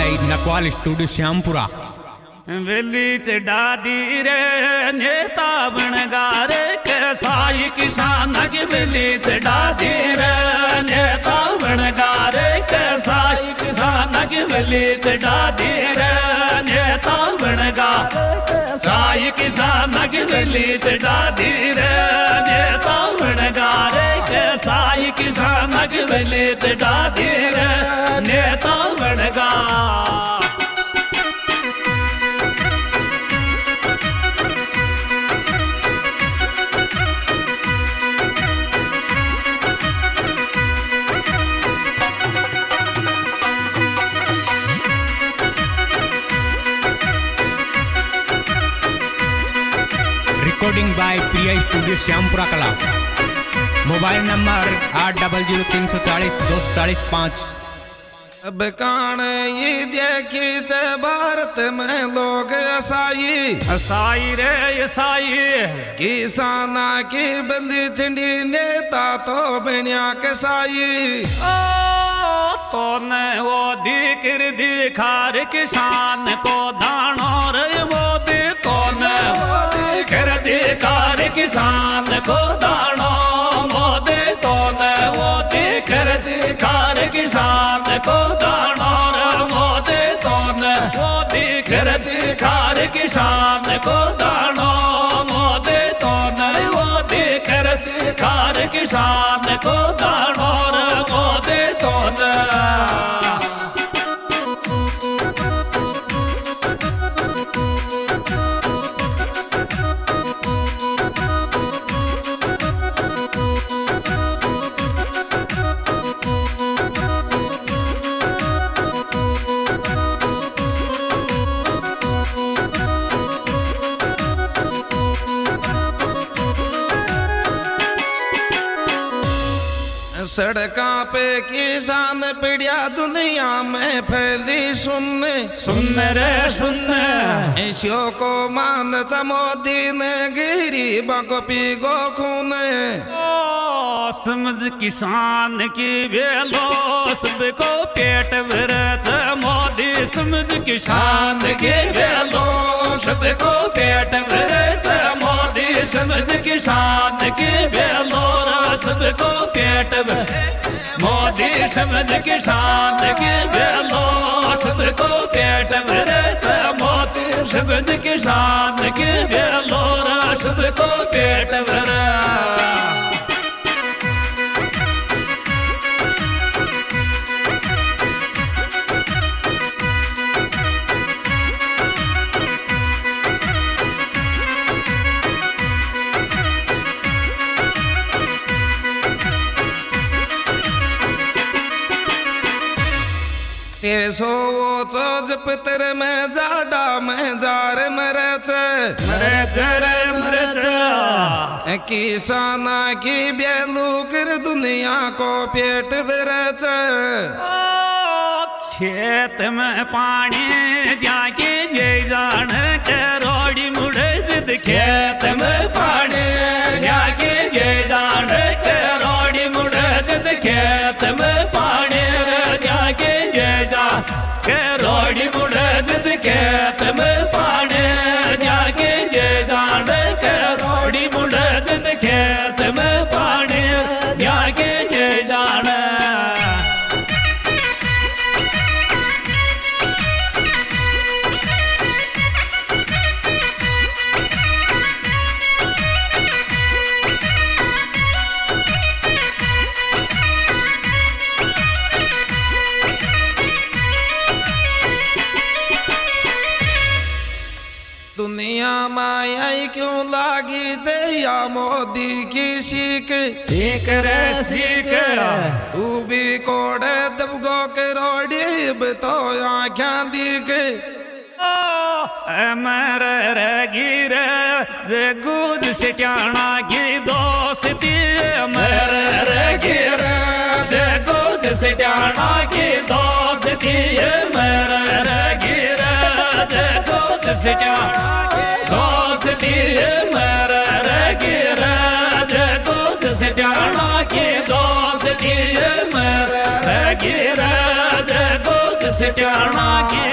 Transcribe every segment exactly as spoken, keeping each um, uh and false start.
by Nakwal Studio Syampura. वेली चढ़ादी रे नेता बनगार कसाई किसान की वेली चढ़ादी रे नेता बनगार कसाई किसान की वेली चढ़ादी रे नेता बनगार कसाई किसान की वेली चढ़ादी रे नेता बनगार कसाई किसान की वेली चढ़ादी रे नेता बनगार। Recording by Priya Studio Syampura Kala. Mobile number आठ डबल जीरो तीन सौ चालीस दो सौ चालीस पाँच। अब कान ये देखी थे भारत में लोग असाई असाई रे असाई किसाना की बली झंडी नेता तो बनिया कसाई ओ तो ने वो दिकर दिखार किसान को दानो रे मोदी तो ने वो दिकर दिखार किसान को दानो मोदी तो ने वो दिकर दिखार किसान को दानो रे मोदी तो ने वो दिकर दिखार किसान को दानो मोदी तो ने वो दिकर दिखार किसान को दानो रे मोदी तो ने। सड़का पे किसान पीड़िया दुनिया में फैली सुन सुन रे सुन ऐसियों को मानता मोदी ने गरीबों को पी गो खून ओ समझ किसान की बेलो सबको पेट भरत मोदी समझ किसान की बेलो सबको पेट भरत मोदी समझ किसान की बेलो सबको पेट मोदी समझ किसान की बेलो सबको पेट भरत मोदी समझ किसान की बेलो सबको पेट भरत। तेसो वो चोज पितर में जाडा में जार मरच मरच रे मरच किसाना की बेलू कर दुनिया को पेट भरच खेत में पानी जाके जे जान के रोड़ी मुड़े जिद खेत में पानी जाके जे जान के रोड़ी मुड़े जिद खेत में पानी जाके जे जा के रोड़ी मुड़े जिद खेत में पानी जाके जे जान के रोड़ी मुड़े जिद खेत में पानी जाके जे जान। दुनिया माया क्यों लागी जया मोदी की सीख सीख रे सीख तू भी कोड़े दबगो के रोड़ी तो आख्या दिख मेरे रे गिरे जे गुज सिटाना की दोस्ती मेरे रे गिरे जे गुज सिटाना की दोस्ती मेरे रे गिरे जे गुज सिटाना दोस्ती मेरे रे गिरे जे गुज सिटाना की दोस्ती मेरे रे गिरे जे गुज सिटाना की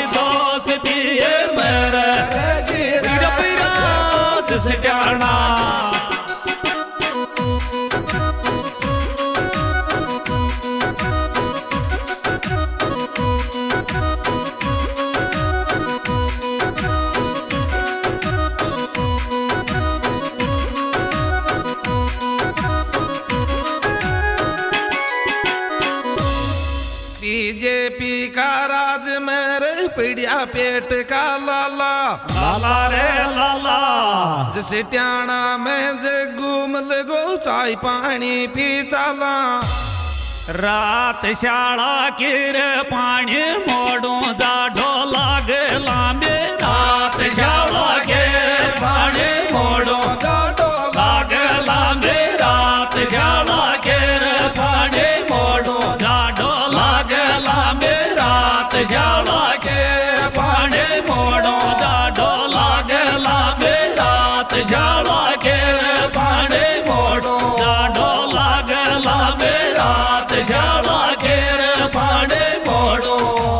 पीड़िया पेट का लाला लाला रे लाला जैसे ट्याणा में जे घूम लगो चाय पानी पी चाला रात शाला किर पानी मोड़ू जाडो लाग लांबे रात शाला के पानी मोड़ू जाडो लाग लांबे रात शाला के पानी मोड़ू जाडो लाग लांबे रात शाला के पानी मोड़ू जाडो लाग लांबे रात शाला के पानी मोड़ू जाडो लाग लांबे रात शाला के पानी मोड़ो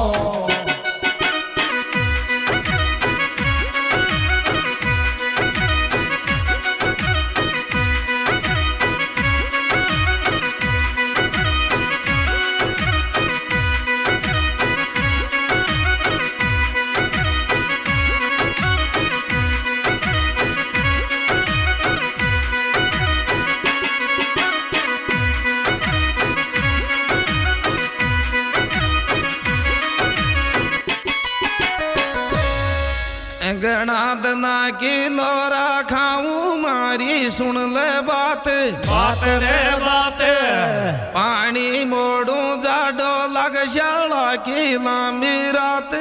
गणादना की नौरा खाऊं मारी सुन ले बात बात रे बात पानी मोड़ू जाडो लग शाला की लांबी रात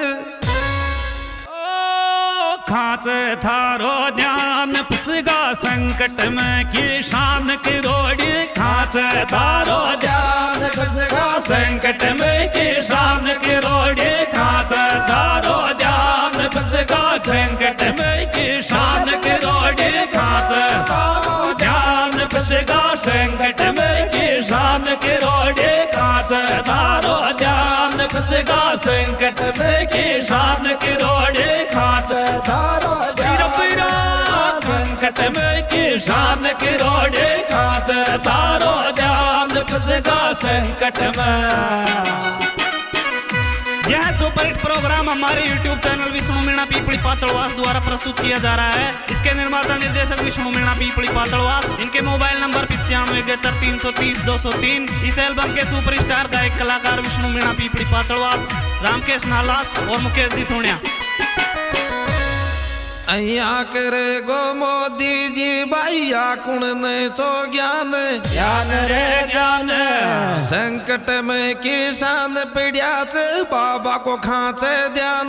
खाच थारो ध्यान पुसगा संकट में किसान की रोड़ी खाच थारो ध्यान पुसगा संकट में किसान की रोड़ी खाच थारो ध्यान पुसगा संकट में किसान की रोड़ी खाच थारो ध्यान पुसगा संकट में किसान की रोड़ी खाच थारो ध्यान पुसगा संकट में किसान की रोड़ी खाच थारो ध्यान संकट में किसान की रोड़ी खाच थारो ध्यान फंसगा संकट में। यह सुपरहिट प्रोग्राम हमारे यूट्यूब चैनल विष्णु मीणा पीपली पातड़वास द्वारा प्रस्तुत किया जा रहा है। इसके निर्माता निर्देशक विष्णु मीणा पीपली पातड़वास। इनके मोबाइल नंबर पिचानवे इकहत्तर तीन सौ तीस दो सौ तीन। इस एल्बम के सुपरस्टार गायक कलाकार विष्णु मीणा पीपली पातड़वास, रामकेश नालास और मुकेश जी थोड़िया। अया करे गो मोदी जी भैया कुण ने सो ज्ञान ज्ञान रे ज्ञान संकट में किसान पीड़िया बाबा को खांचे ध्यान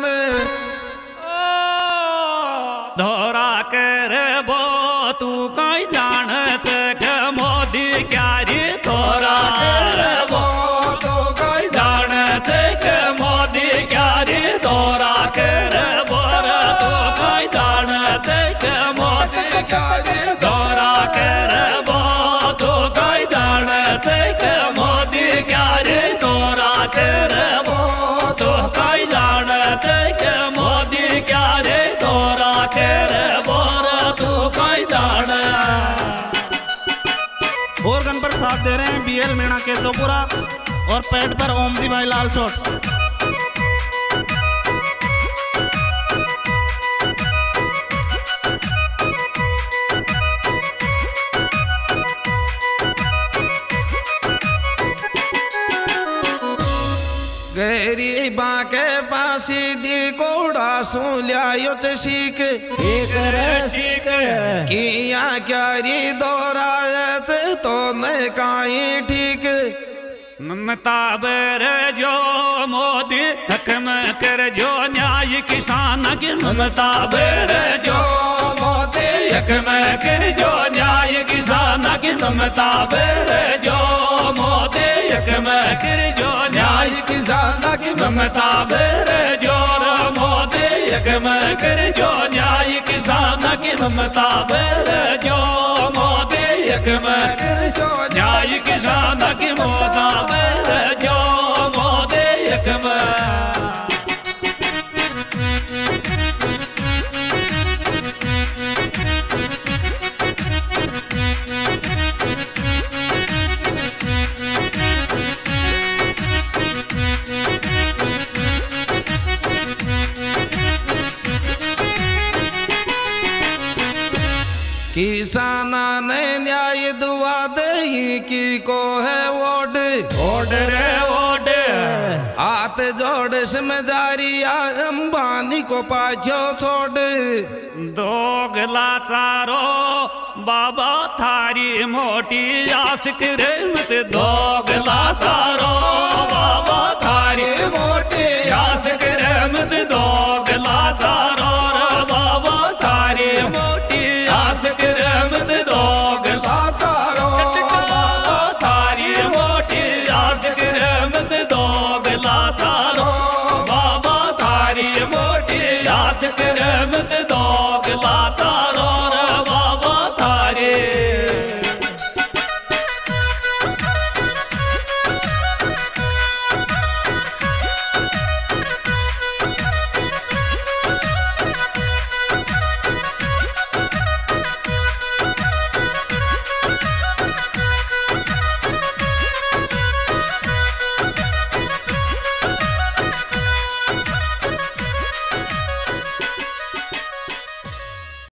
धोरा कर बो तू कहीं जान मोदी क्यारी धोरा कर बो तू कहीं जान मोदी क्यारी धोरा कर बो तू कहीं जान मोदी क्यारी धोरा कर बो तू कहीं जान मोदी क्यारी धोरा कर बो तू कहीं जान मोदी क्यारी धोरा कर बोर तू कहीं जान। और गन पर साथ दे रहे हैं बीएल मीणा केशवपुरा और पैड पर ओम जी भाई लाल शॉट। गहरी बाके पासी दी कोड़ा सुल्यायो च सीख सीख रे सीख किया क्यारी दोरायत तो न काई ठीक ममता बर जो मोदी हकम कर जो न्याय किसान की ममता बर जो मोदी हकम कर जो न्याय किसान की ममता बर जो मोदी हकम कर जो न्याय किसान की ममता बर जो मोदी हकम कर जो न्याय किसान की ममता बर जो मोदी हकम कर जो न्याय किसान की ममता बर जो मोदी हकम। किसाना ने न्याय दुआ दे की को है वोट वोट रे वोट हाथ जोड़ समझारिया अंबानी को पाछो छोड़ दोगला चारो बाबा थारी मोटी आशिक रहमत दोगला चारो बाबा थारी मोटी आशिक रहमत दोगला चारो बाबा थारी मोटी